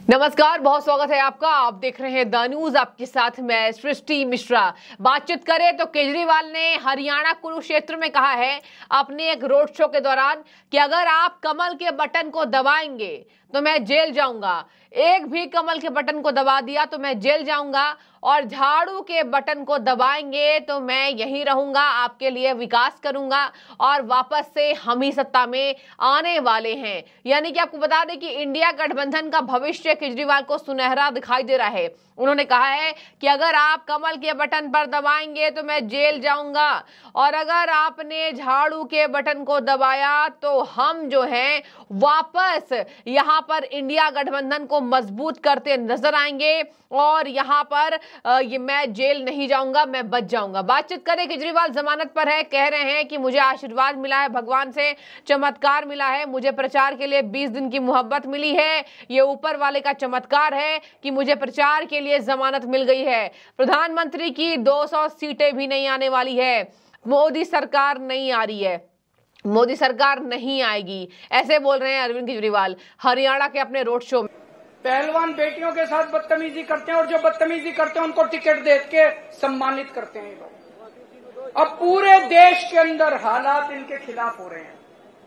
नमस्कार, बहुत स्वागत है आपका। आप देख रहे हैं द न्यूज, आपके साथ मैं सृष्टि मिश्रा। बातचीत करें तो केजरीवाल ने हरियाणा कुरुक्षेत्र में कहा है अपने एक रोड शो के दौरान कि अगर आप कमल के बटन को दबाएंगे तो मैं जेल जाऊंगा। एक भी कमल के बटन को दबा दिया तो मैं जेल जाऊंगा, और झाड़ू के बटन को दबाएंगे तो मैं यहीं रहूंगा, आपके लिए विकास करूंगा और वापस से हम ही सत्ता में आने वाले हैं। यानी कि आपको बता दें कि इंडिया गठबंधन का भविष्य केजरीवाल को सुनहरा दिखाई दे रहा है। उन्होंने कहा है कि अगर आप कमल के बटन पर दबाएंगे तो मैं जेल जाऊंगा, और अगर आपने झाड़ू के बटन को दबाया तो हम जो हैं वापस यहां पर इंडिया गठबंधन को मजबूत करते नजर आएंगे, और यहां पर ये मैं जेल नहीं जाऊंगा, मैं बच जाऊंगा। बातचीत करें, केजरीवाल जमानत पर है, कह रहे हैं कि मुझे आशीर्वाद मिला है, भगवान से चमत्कार मिला है, मुझे प्रचार के लिए 20 दिन की मोहब्बत मिली है। ये ऊपर वाले का चमत्कार है कि मुझे प्रचार के लिए जमानत मिल गई है। प्रधानमंत्री की 200 सीटें भी नहीं आने वाली है। मोदी सरकार नहीं आ रही है, मोदी सरकार नहीं आएगी, ऐसे बोल रहे हैं अरविंद केजरीवाल हरियाणा के अपने रोड शो में। पहलवान बेटियों के साथ बदतमीजी करते हैं और जो बदतमीजी करते हैं उनको टिकट दे के सम्मानित करते हैं लोग। अब पूरे देश के अंदर हालात इनके खिलाफ हो रहे हैं।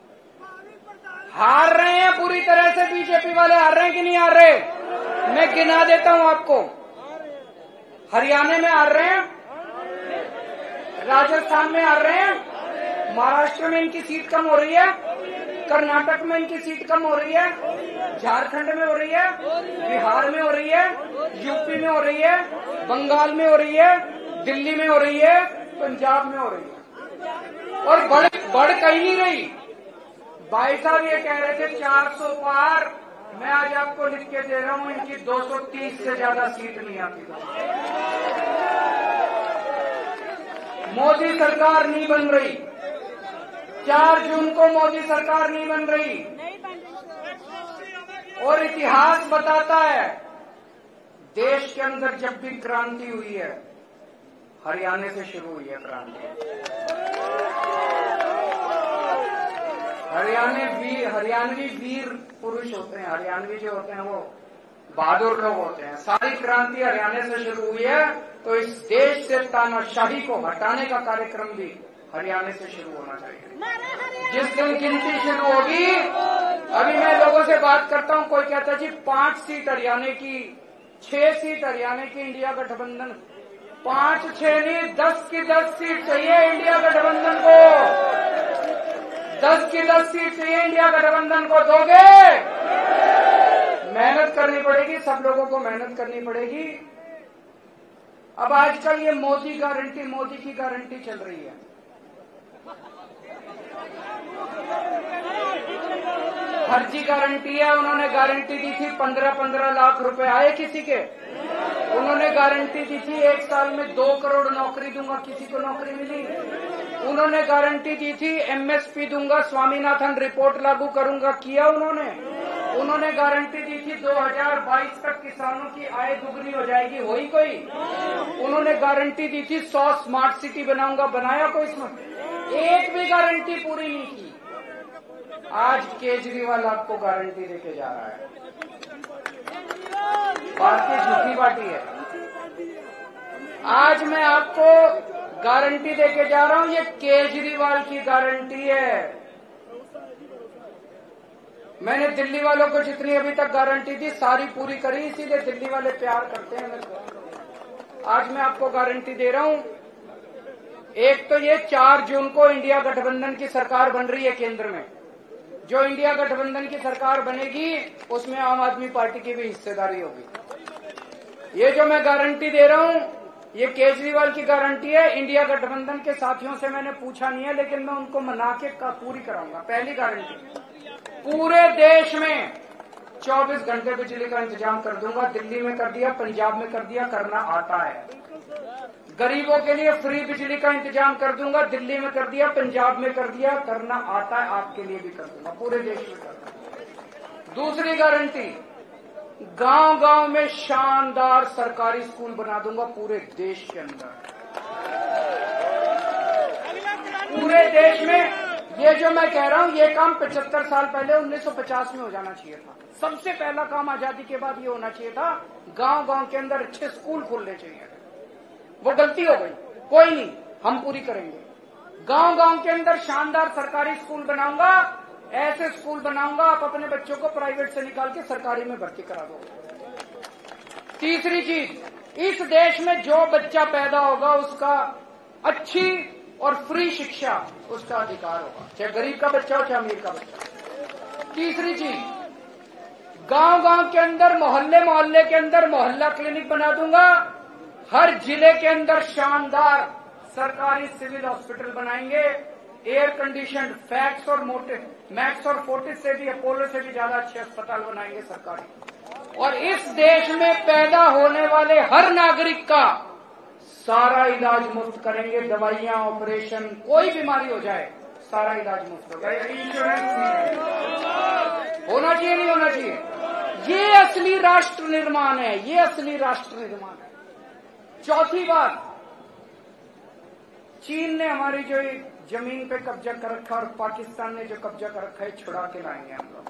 हार रहे हैं पूरी तरह से, बीजेपी वाले हार रहे हैं कि नहीं हार रहे? मैं गिना देता हूं आपको। हरियाणा में हार रहे हैं, राजस्थान में हार रहे हैं, महाराष्ट्र में इनकी सीट कम हो रही है, कर्नाटक में इनकी सीट कम हो रही है, झारखंड में हो रही है, बिहार में हो रही है, यूपी में हो रही है, बंगाल में हो रही है, दिल्ली में हो रही है, पंजाब में हो रही है, और बढ़ कहीं नहीं रही। भाई साहब ये कह रहे थे 400 पार, मैं आज आपको लिख के दे रहा हूं इनकी 230 से ज्यादा सीट नहीं आती। मोदी सरकार नहीं बन रही, 4 जून को मोदी सरकार नहीं बन रही, और इतिहास बताता है देश के अंदर जब भी क्रांति हुई है हरियाणा से शुरू हुई है क्रांति। हरियाणवी वीर पुरुष होते हैं, हरियाणवी जो होते हैं वो बहादुर लोग होते हैं। सारी क्रांति हरियाणा से शुरू हुई है, तो इस देश से तानाशाही को हटाने का कार्यक्रम भी हरियाणा से शुरू होना चाहिए। जिस दिन गिनती शुरू होगी, अभी मैं लोगों से बात करता हूं, कोई कहता है जी 5 सीट हरियाणा की, 6 सीट हरियाणा की इंडिया गठबंधन। 5 6 नहीं, 10 की 10 सीट चाहिए इंडिया गठबंधन को। 10 की 10 सीट चाहिए इंडिया गठबंधन को। दोगे? मेहनत करनी पड़ेगी, सब लोगों को मेहनत करनी पड़ेगी। अब आजकल ये मोदी की गारंटी चल रही है। फर्जी गारंटी है। उन्होंने गारंटी दी थी 15-15 लाख रुपए आए किसी के। उन्होंने गारंटी दी थी 1 साल में 2 करोड़ नौकरी दूंगा, किसी को नौकरी मिली? उन्होंने गारंटी दी थी एमएसपी दूंगा, स्वामीनाथन रिपोर्ट लागू करूंगा, किया उन्होंने गारंटी दी थी 2022 तक किसानों की आय दुगनी हो जाएगी, हुई कोई? उन्होंने गारंटी दी थी 100 स्मार्ट सिटी बनाऊंगा, बनाया कोई? इसमें एक भी गारंटी पूरी नहीं की। आज केजरीवाल आपको गारंटी देके जा रहा है। बात की झूठी बाटी है। आज मैं आपको गारंटी देके जा रहा हूं, ये केजरीवाल की गारंटी है। मैंने दिल्ली वालों को जितनी अभी तक गारंटी दी सारी पूरी करी, इसीलिए दिल्ली वाले प्यार करते हैं मेरे को। आज मैं आपको गारंटी दे रहा हूं, एक तो ये 4 जून को इंडिया गठबंधन की सरकार बन रही है केंद्र में। जो इंडिया गठबंधन की सरकार बनेगी उसमें आम आदमी पार्टी की भी हिस्सेदारी होगी। ये जो मैं गारंटी दे रहा हूं ये केजरीवाल की गारंटी है। इंडिया गठबंधन के साथियों से मैंने पूछा नहीं है, लेकिन मैं उनको मना के पूरी कराऊंगा। पहली गारंटी, पूरे देश में 24 घंटे बिजली का इंतजाम कर दूंगा। दिल्ली में कर दिया, पंजाब में कर दिया, करना आता है। गरीबों के लिए फ्री बिजली का इंतजाम कर दूंगा, दिल्ली में कर दिया, पंजाब में कर दिया, करना आता है, आपके लिए भी कर दूंगा, पूरे देश में कर दूंगा। दूसरी गारंटी, गांव-गांव में शानदार सरकारी स्कूल बना दूंगा पूरे देश के अंदर। पूरे देश में ये जो मैं कह रहा हूँ ये काम 75 साल पहले 1950 में हो जाना चाहिए था। सबसे पहला काम आजादी के बाद ये होना चाहिए था, गांव गांव के अंदर अच्छे स्कूल खोलने चाहिए। वो गलती हो गई, कोई नहीं, हम पूरी करेंगे। गांव गांव के अंदर शानदार सरकारी स्कूल बनाऊंगा, ऐसे स्कूल बनाऊंगा आप अपने बच्चों को प्राइवेट से निकाल के सरकारी में भर्ती करा दो। तीसरी चीज, इस देश में जो बच्चा पैदा होगा उसका अच्छी और फ्री शिक्षा उसका अधिकार होगा, चाहे गरीब का बच्चा हो चाहे अमीर का बच्चा। तीसरी चीज, गांव गांव के अंदर मोहल्ले मोहल्ले के अंदर मोहल्ला क्लिनिक बना दूंगा। हर जिले के अंदर शानदार सरकारी सिविल हॉस्पिटल बनाएंगे, एयर कंडीशन, फैक्स और मैक्स और फोर्टिस से भी, अपोलो से भी ज्यादा अच्छे अस्पताल बनाएंगे सरकारी। और इस देश में पैदा होने वाले हर नागरिक का सारा इलाज मुफ्त करेंगे। दवाइयां, ऑपरेशन, कोई बीमारी हो जाए सारा इलाज मुफ्त होगा। इंश्योरेंस होना चाहिए, नहीं होना चाहिए? ये असली राष्ट्र निर्माण है, ये असली राष्ट्र निर्माण है। चौथी बात, चीन ने हमारी जो जमीन पे कब्जा कर रखा और पाकिस्तान ने जो कब्जा कर रखा है छुड़ा के लाएंगे हम लोग।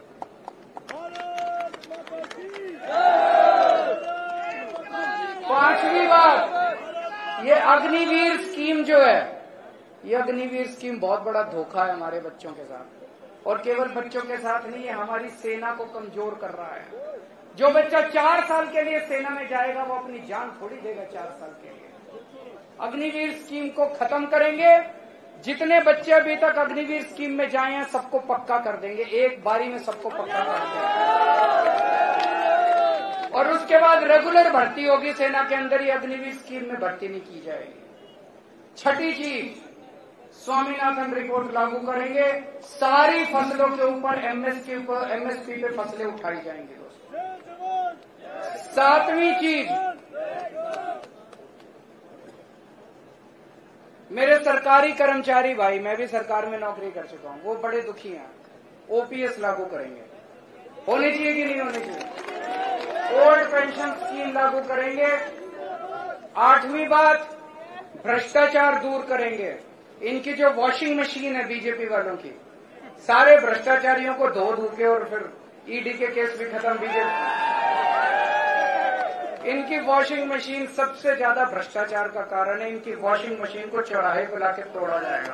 पांचवी बात, ये अग्निवीर स्कीम जो है, ये अग्निवीर स्कीम बहुत बड़ा धोखा है हमारे बच्चों के साथ। और केवल बच्चों के साथ नहीं, ये हमारी सेना को कमजोर कर रहा है। जो बच्चा 4 साल के लिए सेना में जाएगा वो अपनी जान थोड़ी देगा 4 साल के लिए। अग्निवीर स्कीम को खत्म करेंगे। जितने बच्चे अभी तक अग्निवीर स्कीम में जाए हैं सबको पक्का कर देंगे, एक बारी में सबको पक्का कर देंगे। और उसके बाद रेगुलर भर्ती होगी सेना के अंदर, ही अग्निवीर स्कीम में भर्ती नहीं की जाएगी। छठी चीज, स्वामीनाथन रिपोर्ट लागू करेंगे। सारी फसलों के ऊपर एमएसपी पे फसलें उठाई जाएंगी दोस्तों। सातवीं चीज, मेरे सरकारी कर्मचारी भाई, मैं भी सरकार में नौकरी कर चुका हूं, वो बड़े दुखी हैं। ओपीएस लागू करेंगे, होनी चाहिए कि नहीं होनी चाहिए? ओल्ड पेंशन स्कीम लागू करेंगे। 8वीं बात, भ्रष्टाचार दूर करेंगे। इनकी जो वॉशिंग मशीन है बीजेपी वालों की, सारे भ्रष्टाचारियों को धो धो के और फिर ईडी के केस भी खत्म। बीजेपी इनकी वॉशिंग मशीन सबसे ज्यादा भ्रष्टाचार का कारण है। इनकी वॉशिंग मशीन को चौराहे पर लाके तोड़ा जाएगा।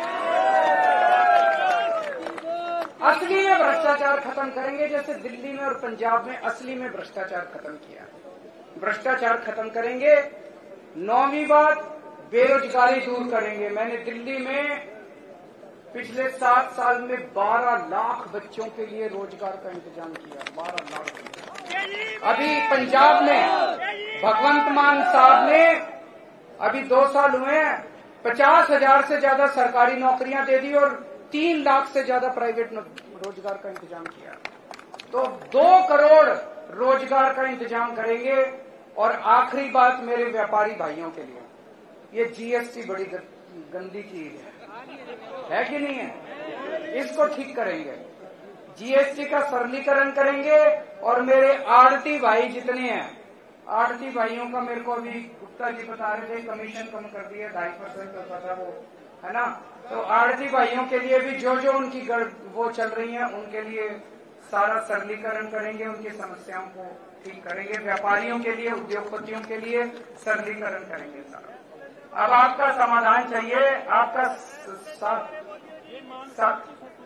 असली में भ्रष्टाचार खत्म करेंगे, जैसे दिल्ली में और पंजाब में असली में भ्रष्टाचार खत्म किया। भ्रष्टाचार खत्म करेंगे। 9वीं बात, बेरोजगारी दूर करेंगे। मैंने दिल्ली में पिछले 7 साल में 12 लाख बच्चों के लिए रोजगार का इंतजाम किया। 12 लाख। अभी पंजाब में भगवंत मान साहब ने अभी 2 साल हुए हैं 50,000 से ज्यादा सरकारी नौकरियां दे दी और 3 लाख से ज्यादा प्राइवेट रोजगार का इंतजाम किया। तो 2 करोड़ रोजगार का इंतजाम करेंगे। और आखिरी बात मेरे व्यापारी भाइयों के लिए, ये जीएसटी बड़ी गंदी चीज है कि नहीं है? इसको ठीक करेंगे। जीएसटी का सरलीकरण करेंगे। और मेरे आड़ती भाई जितने हैं, आड़ती भाइयों का मेरे को अभी गुप्ता जी बता रहे थे कमीशन कम कर दिया, 2.5% होता था वो, है ना? तो आड़ती भाइयों के लिए भी जो जो उनकी वो चल रही है उनके लिए सारा सरलीकरण करेंगे, उनकी समस्याओं को ठीक करेंगे। व्यापारियों के लिए, उद्योगपतियों के लिए सरलीकरण करेंगे सारा। अब आपका समाधान चाहिए, आपका साथ।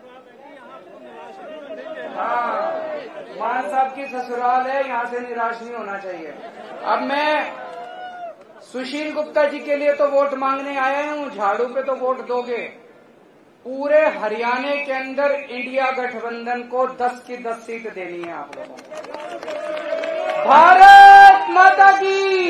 हाँ, मान साहब की ससुराल है, यहाँ से निराश नहीं होना चाहिए। अब मैं सुशील गुप्ता जी के लिए तो वोट मांगने आया हूँ, झाड़ू पे तो वोट दोगे। पूरे हरियाणा के अंदर इंडिया गठबंधन को 10 की 10 सीट देनी है आप लोगों को। भारत माता की।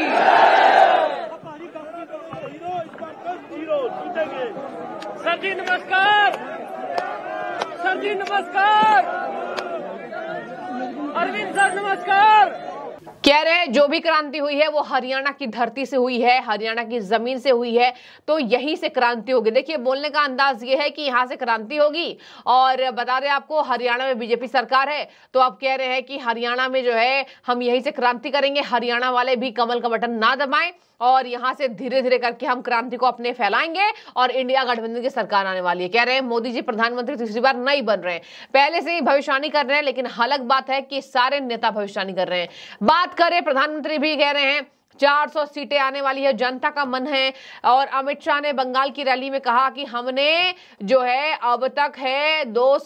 सर जी नमस्कार, सर जी नमस्कार, अरविंद सर नमस्कार। कह रहे हैं जो भी क्रांति हुई है वो हरियाणा की धरती से हुई है, हरियाणा की जमीन से हुई है, तो यहीं से क्रांति होगी। देखिए बोलने का अंदाज ये है कि यहां से क्रांति होगी। और बता रहे आपको हरियाणा में बीजेपी सरकार है, तो आप कह रहे हैं कि हरियाणा में जो है हम यहीं से क्रांति करेंगे, हरियाणा वाले भी कमल का बटन ना दबाएं और यहां से धीरे धीरे करके हम क्रांति को अपने फैलाएंगे और इंडिया गठबंधन की सरकार आने वाली है। कह रहे हैं मोदी जी प्रधानमंत्री तीसरी बार नहीं बन रहे हैं, पहले से ही भविष्यवाणी कर रहे हैं, लेकिन अलग बात है कि सारे नेता भविष्यवाणी कर रहे हैं। बात करें प्रधानमंत्री भी कह रहे हैं 400 सीटें आने वाली है, जनता का मन है। और अमित शाह ने बंगाल की रैली में कहा कि हमने जो है अब तक है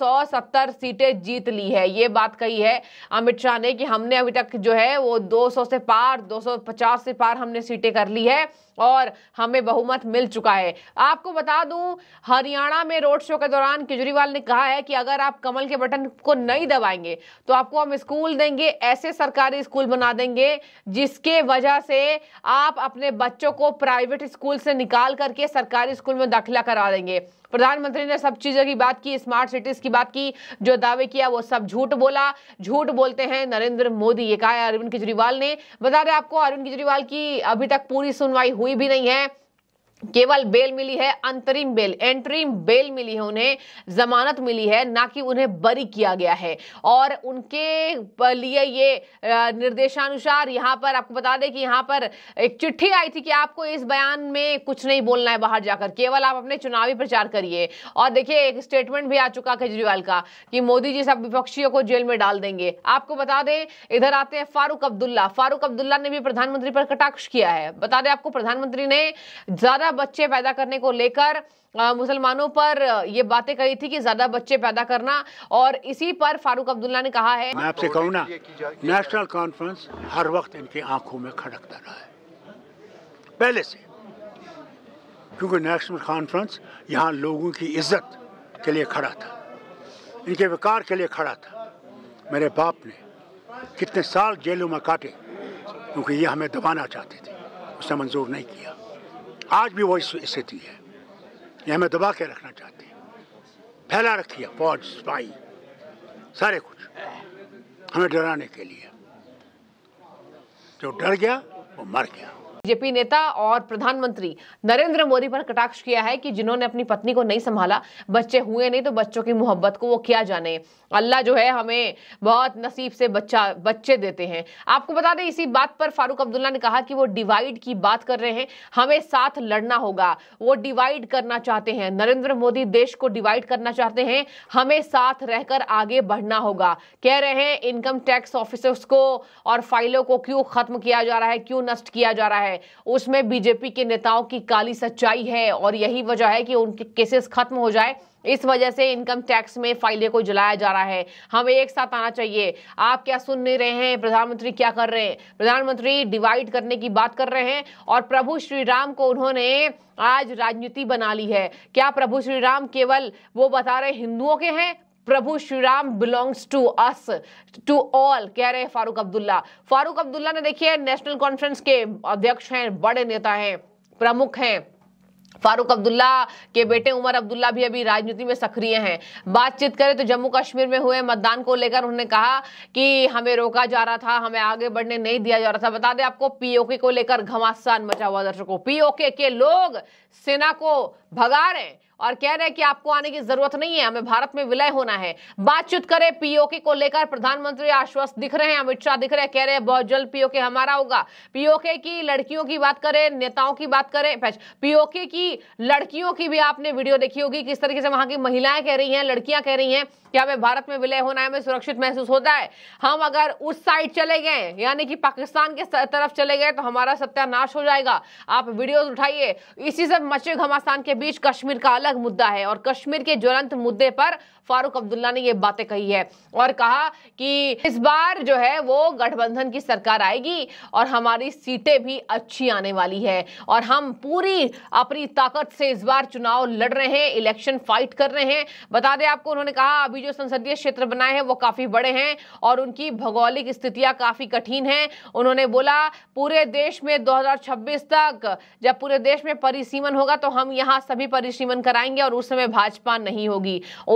270 सीटें जीत ली है। ये बात कही है अमित शाह ने कि हमने अभी तक जो है वो 200 से पार 250 से पार हमने सीटें कर ली है और हमें बहुमत मिल चुका है। आपको बता दूं हरियाणा में रोड शो के दौरान केजरीवाल ने कहा है कि अगर आप कमल के बटन को नहीं दबाएंगे तो आपको हम स्कूल देंगे, ऐसे सरकारी स्कूल बना देंगे जिसके वजह से आप अपने बच्चों को प्राइवेट स्कूल से निकाल करके सरकारी स्कूल में दाखिला करा देंगे। प्रधानमंत्री ने सब चीजों की बात की, स्मार्ट सिटीज की बात की, जो दावे किया वो सब झूठ बोला। झूठ बोलते हैं नरेंद्र मोदी, ये कहा है अरविंद केजरीवाल ने। बता दें आपको अरविंद केजरीवाल की अभी तक पूरी सुनवाई हुई भी नहीं है, केवल बेल मिली है, अंतरिम बेल, एंटरिम बेल मिली है, उन्हें जमानत मिली है, ना कि उन्हें बरी किया गया है। और उनके लिए ये निर्देशानुसार यहाँ पर आपको बता दें कि यहाँ पर एक चिट्ठी आई थी कि आपको इस बयान में कुछ नहीं बोलना है बाहर जाकर, केवल आप अपने चुनावी प्रचार करिए। और देखिए एक स्टेटमेंट भी आ चुका केजरीवाल का कि मोदी जी सब विपक्षियों को जेल में डाल देंगे। आपको बता दें इधर आते हैं फारूक अब्दुल्ला ने भी प्रधानमंत्री पर कटाक्ष किया है। बता दें आपको प्रधानमंत्री ने ज्यादा बच्चे पैदा करने को लेकर मुसलमानों पर ये बातें कही थी कि ज्यादा बच्चे पैदा करना, और इसी पर फारूक अब्दुल्ला ने कहा है, मैं आपसे कहूँ ना, नेशनल कॉन्फ्रेंस हर वक्त इनकी आंखों में खटकता रहा है पहले से, क्योंकि नेशनल कॉन्फ्रेंस यहाँ लोगों की इज्जत के लिए खड़ा था, इनके विकार के लिए खड़ा था। मेरे बाप ने कितने साल जेलों में काटे क्योंकि ये हमें दबाना चाहते थे, उसने मंजूर नहीं किया। आज भी वही स्थिति है, ये हमें दबा के रखना चाहते हैं, फैला रखी है फौज, स्पाई, सारे कुछ हमें डराने के लिए। जो डर गया वो मर गया। बीजेपी नेता और प्रधानमंत्री नरेंद्र मोदी पर कटाक्ष किया है कि जिन्होंने अपनी पत्नी को नहीं संभाला, बच्चे हुए नहीं तो बच्चों की मोहब्बत को वो क्या जाने। अल्लाह जो है हमें बहुत नसीब से बच्चे देते हैं। आपको बता दें इसी बात पर फारूक अब्दुल्ला ने कहा कि वो डिवाइड की बात कर रहे हैं, हमें साथ लड़ना होगा। वो डिवाइड करना चाहते हैं, नरेंद्र मोदी देश को डिवाइड करना चाहते हैं, हमें साथ रहकर आगे बढ़ना होगा। कह रहे हैं इनकम टैक्स ऑफिसर्स को और फाइलों को क्यों खत्म किया जा रहा है, क्यों नष्ट किया जा रहा है, उसमें बीजेपी के नेताओं की काली सच्चाई है और यही वजह है कि उनके केसेस खत्म हो जाए। इस वजह से इनकम टैक्स में फाइलें को जलाया जा रहा है। हमें एक साथ आना चाहिए। आप क्या सुन नहीं रहे हैं, प्रधानमंत्री क्या कर रहे हैं? प्रधानमंत्री डिवाइड करने की बात कर रहे हैं और प्रभु श्री राम को उन्होंने आज राजनीति बना ली है। क्या प्रभु श्री राम केवल वो बता रहे हिंदुओं के हैं? प्रभु Shri Ram belongs to us, to all, कह रहे हैं फारूक अब्दुल्ला ने देखिए नेशनल कॉन्फ्रेंस के अध्यक्ष हैं, बड़े नेता हैं, प्रमुख हैं। फारूक अब्दुल्ला के बेटे उमर अब्दुल्ला भी अभी राजनीति में सक्रिय हैं। बातचीत करें तो जम्मू कश्मीर में हुए मतदान को लेकर उन्होंने कहा कि हमें रोका जा रहा था, हमें आगे बढ़ने नहीं दिया जा रहा था। बता दें आपको पीओके को लेकर घमासान मचा हुआ दर्शकों, पीओके के लोग सेना को भगा रहे हैं और कह रहे हैं कि आपको आने की जरूरत नहीं है, हमें भारत में विलय होना है। बातचीत करें पीओके को लेकर, प्रधानमंत्री आश्वस्त दिख रहे हैं, अमित शाह दिख रहे हैं, कह रहे हैं बहुत जल्द पीओके हमारा होगा। पीओके की लड़कियों की बात करें, नेताओं की बात करें, पीओके की लड़कियों की भी आपने वीडियो देखी होगी, किस तरीके से वहां की महिलाएं कह रही हैं, लड़कियां कह रही हैं कि हमें भारत में विलय होना है, हमें सुरक्षित महसूस होता है। हम अगर उस साइड चले गए यानी कि पाकिस्तान के तरफ चले गए तो हमारा सत्यानाश हो जाएगा। आप वीडियोस उठाइए। इसी सब मचे घमासान के बीच कश्मीर का अलग मुद्दा है और कश्मीर के ज्वलंत मुद्दे पर फारूक अब्दुल्ला ने यह बातें कही है और कहा कि इस बार जो है वो गठबंधन की सरकार आएगी और हमारी सीटें भी अच्छी आने वाली है और हम पूरी अपनी ताकत से इस बार चुनाव लड़ रहे हैं, इलेक्शन फाइट कर रहे हैं। बता दें आपको, उन्होंने कहा अभी जो संसदीय क्षेत्र बनाए हैं वो काफी बड़े हैं और उनकी भौगोलिक स्थितियां काफी कठिन हैं। उन्होंने बोला पूरे देश में 2026 तक जब पूरे देश में परिसीमन होगा तो हम यहाँ सभी परिसीमन कराएंगे और उस समय भाजपा नहीं होगी। उस वक्त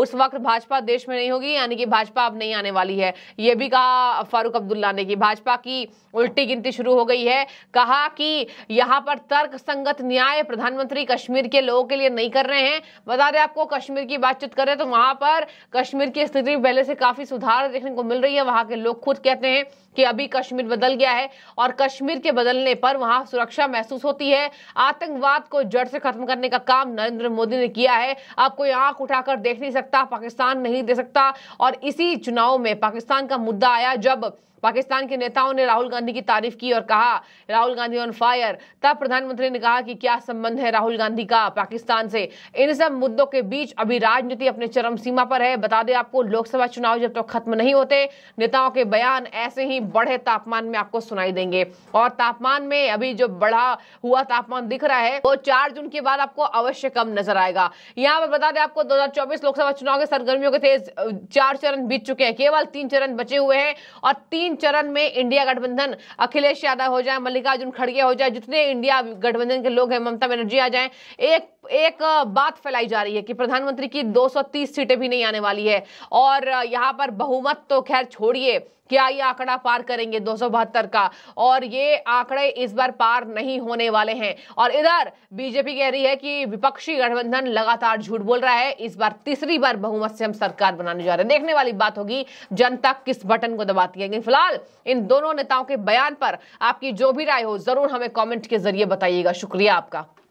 भाजपा देश में नहीं होगी, यानी कि भाजपा अब नहीं आने वाली है। ये भी कहा फारूक अब्दुल्ला ने कि भाजपा की उल्टी गिनती शुरू हो गई है। कहा कि यहां पर तर्क संगत न्याय प्रधानमंत्री कश्मीर के लोगों के लिए नहीं कर रहे हैं। बता दें आपको, कश्मीर की बातचीत करें तो वहां पर कश्मीर की स्थिति पहले से काफी सुधार देखने को मिल रही है। वहां के लोग खुद कहते हैं कि अभी कश्मीर बदल गया है और कश्मीर के बदलने पर वहां सुरक्षा महसूस होती है। आतंकवाद को जड़ से खत्म करने का काम नरेंद्र मोदी ने किया है। अब कोई आंख उठाकर देख नहीं सकता, पाकिस्तान नहीं दे सकता। और इसी चुनाव में पाकिस्तान का मुद्दा आया जब पाकिस्तान के नेताओं ने राहुल गांधी की तारीफ की और कहा राहुल गांधी ऑन फायर। तब प्रधानमंत्री ने कहा कि क्या संबंध है राहुल गांधी का पाकिस्तान से। इन सब मुद्दों के बीच अभी राजनीति अपने चरम सीमा पर है। बता दें आपको, लोकसभा चुनाव जब तक खत्म नहीं होते, नेताओं के बयान ऐसे ही बढ़े तापमान में आपको सुनाई देंगे। और तापमान में अभी जो बढ़ा हुआ तापमान दिख रहा है वो 4 जून के बाद आपको अवश्य कम नजर आएगा। यहाँ पर बता दें आपको, 2024 लोकसभा चुनाव के सरगर्मियों के थे 4 चरण बीत चुके हैं, केवल 3 चरण बचे हुए हैं। और 3 चरण में इंडिया गठबंधन, अखिलेश यादव हो जाए, मल्लिकार्जुन खड़गे हो जाए, जितने इंडिया गठबंधन के लोग हैं, ममता बनर्जी आ जाएं, एक बात फैलाई जा रही है कि प्रधानमंत्री की 230 सीटें भी नहीं आने वाली है। और यहां पर बहुमत तो खैर छोड़िए, क्या ये आंकड़ा पार करेंगे 272 का, और ये आंकड़े इस बार पार नहीं होने वाले हैं। और इधर बीजेपी कह रही है कि विपक्षी गठबंधन लगातार झूठ बोल रहा है, इस बार तीसरी बार बहुमत से हम सरकार बनाने जा रहे हैं। देखने वाली बात होगी जनता किस बटन को दबाती है। लेकिन फिलहाल इन दोनों नेताओं के बयान पर आपकी जो भी राय हो जरूर हमें कमेंट के जरिए बताइएगा। शुक्रिया आपका।